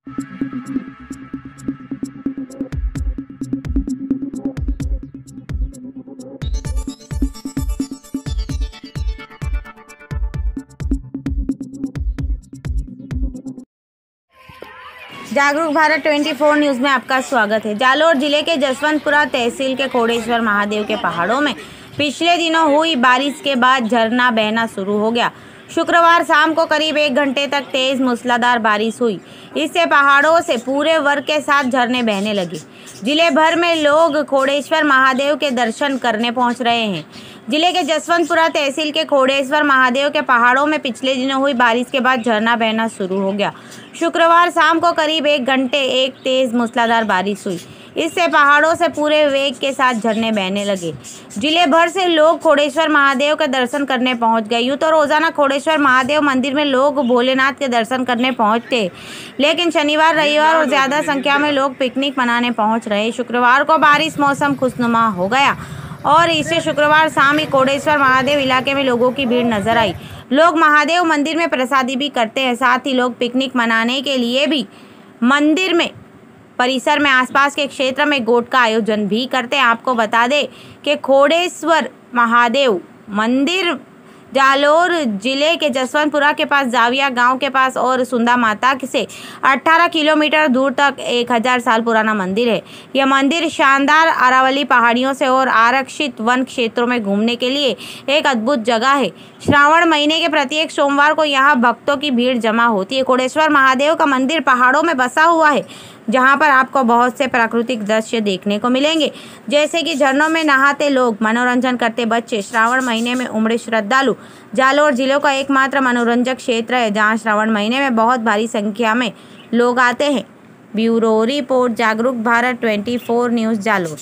जागरूक भारत 24 न्यूज़ में आपका स्वागत है। जालोर जिले के जसवंतपुरा तहसील के खोड़ेश्वर महादेव के पहाड़ों में पिछले दिनों हुई बारिश के बाद झरना बहना शुरू हो गया। शुक्रवार शाम को करीब 1 घंटे तक तेज मूसलाधार बारिश हुई। इससे पहाड़ों से पूरे वर्ग के साथ झरने बहने लगे। जिले भर में लोग खोड़ेश्वर महादेव के दर्शन करने पहुंच रहे हैं। जिले के जसवंतपुरा तहसील के खोड़ेश्वर महादेव के पहाड़ों में पिछले दिनों हुई बारिश के बाद झरना बहना शुरू हो गया। शुक्रवार शाम को करीब 1 घंटे एक तेज मूसलाधार बारिश हुई। इससे पहाड़ों से पूरे वेग के साथ झरने बहने लगे। जिले भर से लोग खोड़ेश्वर महादेव के दर्शन करने पहुंच गए। यूँ तो रोजाना खोड़ेश्वर महादेव मंदिर में लोग भोलेनाथ के दर्शन करने पहुंचते, लेकिन शनिवार रविवार और ज्यादा संख्या में लोग पिकनिक मनाने पहुंच रहे। शुक्रवार को बारिश मौसम खुशनुमा हो गया और इससे शुक्रवार शाम ही खोड़ेश्वर महादेव इलाके में लोगों की भीड़ नजर आई। लोग महादेव मंदिर में प्रसादी भी करते हैं। साथ ही लोग पिकनिक मनाने के लिए भी मंदिर में परिसर में आसपास के क्षेत्र में गोट का आयोजन भी करते हैं। आपको बता दें कि खोड़ेश्वर महादेव मंदिर जालोर जिले के जसवंतपुरा के पास जाविया गांव के पास और सुंदा माता से 18 किलोमीटर दूर तक 1000 साल पुराना मंदिर है। यह मंदिर शानदार अरावली पहाड़ियों से और आरक्षित वन क्षेत्रों में घूमने के लिए एक अद्भुत जगह है। श्रावण महीने के प्रत्येक सोमवार को यहाँ भक्तों की भीड़ जमा होती है। खोड़ेश्वर महादेव का मंदिर पहाड़ों में बसा हुआ है, जहां पर आपको बहुत से प्राकृतिक दृश्य देखने को मिलेंगे, जैसे कि झरनों में नहाते लोग, मनोरंजन करते बच्चे। श्रावण महीने में उमड़े श्रद्धालु जालोर जिले का एकमात्र मनोरंजक क्षेत्र है, जहां श्रावण महीने में बहुत भारी संख्या में लोग आते हैं। ब्यूरो रिपोर्ट, जागरूक भारत 24 न्यूज़ जालोर।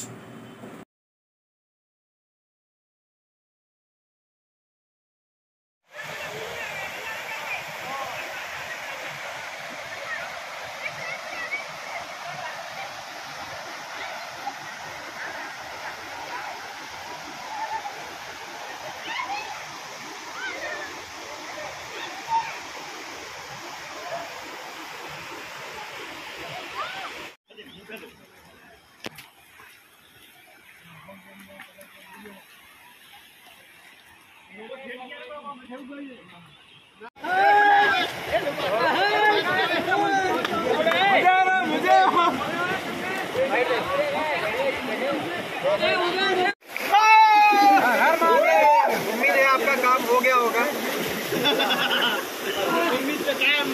उम्मीद है आपका काम हो गया होगा। उम्मीद तो क्या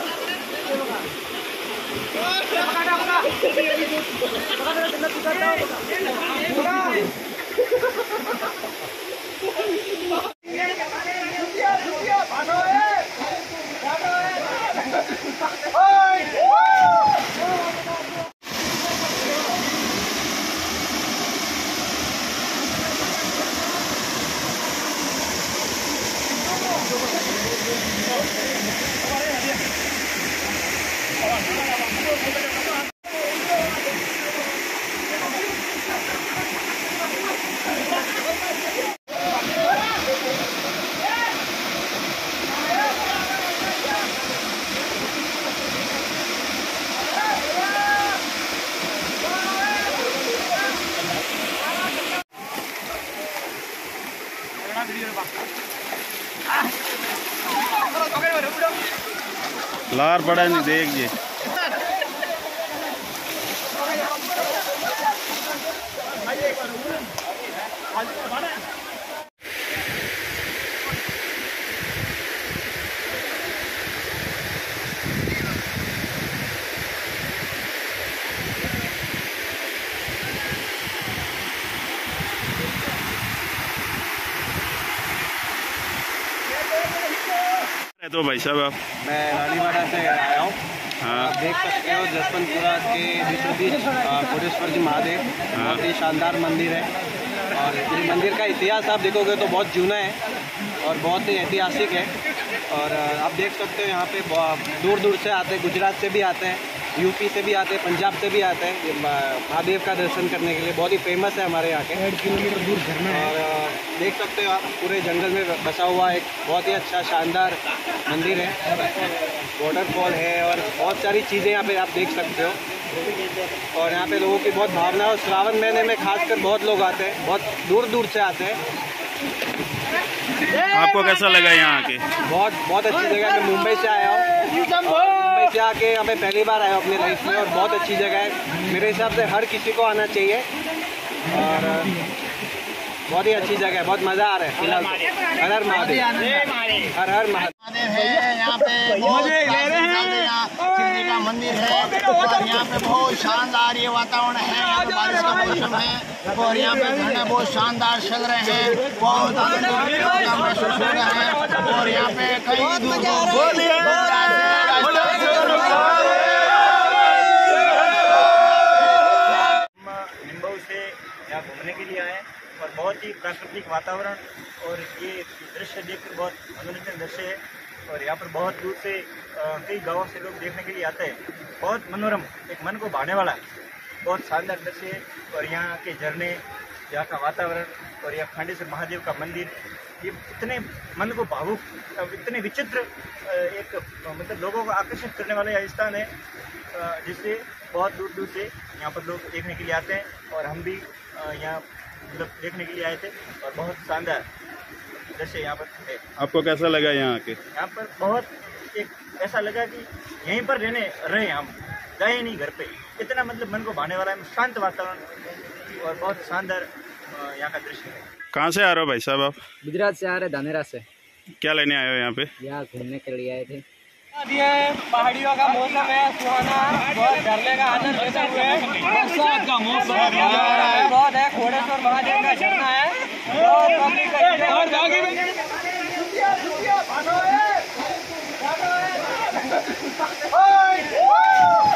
लार पड़ा नहीं देख जी। तो भाई साहब आप, मैं रानीवाड़ा से आया हूँ। हाँ, आप देख सकते हो जसवंतपुरा के बीचों बीच खोड़ेश्वर जी महादेव बहुत ही शानदार मंदिर है। और इस मंदिर का इतिहास आप देखोगे तो बहुत जूना है और बहुत ही ऐतिहासिक है। और आप देख सकते हो यहाँ पे दूर दूर से आते हैं, गुजरात से भी आते हैं यूपी से भी आते हैं, पंजाब से भी आते हैं महादेव का दर्शन करने के लिए। बहुत ही फेमस है हमारे यहाँ के। 1.5 किलोमीटर दूर झरना है और देख सकते हो आप, पूरे जंगल में बसा हुआ एक बहुत ही अच्छा शानदार मंदिर है। वाटरफॉल है और बहुत सारी चीज़ें यहाँ पे आप देख सकते हो। और यहाँ पे लोगों की बहुत भावना है और श्रावण महीने में खासकर बहुत लोग आते हैं, बहुत दूर दूर से आते हैं। आपको कैसा लगा यहाँ आके? बहुत अच्छी जगह। मैं मुंबई से आया हूँ, मुंबई से आके यहाँ पे पहली बार आया हूँ अपनी लाइफ में और बहुत अच्छी जगह है। मेरे हिसाब से हर किसी को आना चाहिए और बहुत ही अच्छी जगह है। बहुत मज़ा आ रहा है फिलहाल। हर हर महादेव, हर हर महादेव है। यहाँ पे बहुत शिव जी का मंदिर है और यहाँ पे बहुत शानदार ये वातावरण है। यहाँ पे बारिश का मौसम है और यहाँ पे झरने बहुत शानदार चल रहे हैं। बहुत आनंद महसूस हो रहा है और यहाँ पे कई दूर निम्बू से यहाँ घूमने के लिए आए और बहुत ही प्राकृतिक वातावरण और ये दृश्य देखकर बहुत मनोरंजन दृश्य है। और यहाँ पर बहुत दूर से कई गांवों से लोग देखने के लिए आते हैं। बहुत मनोरम, एक मन को भाने वाला बहुत शानदार दृश्य है। और यहाँ के झरने, यहाँ का वातावरण और यहाँ खंडेश्वर महादेव का मंदिर, ये इतने मन को भावुक, इतने विचित्र एक मतलब लोगों को आकर्षित करने वाला यह स्थान है जिससे बहुत दूर दूर से यहाँ पर लोग देखने के लिए आते हैं। और हम भी यहाँ मतलब देखने के लिए आए थे और बहुत शानदार दृश्य यहाँ पर है। आपको कैसा लगा यहाँ आके? यहाँ पर बहुत एक ऐसा लगा कि यहीं पर रहे हम, गए नहीं घर पे। इतना मतलब मन को भाने वाला है, शांत वातावरण और बहुत शानदार यहाँ का दृश्य है। कहाँ से आ रहे हो भाई साहब आप? गुजरात से आ रहे, धानेरा से। क्या लेने आए हो यहाँ पे? यहाँ घूमने के लिए आए थे। पहाड़ियों का मौसम है सुहाना, बहुत झरने का आनंद लेते हुए बरसात का मौसम बहुत है। खोड़ेश्वर महादेव का झरना है और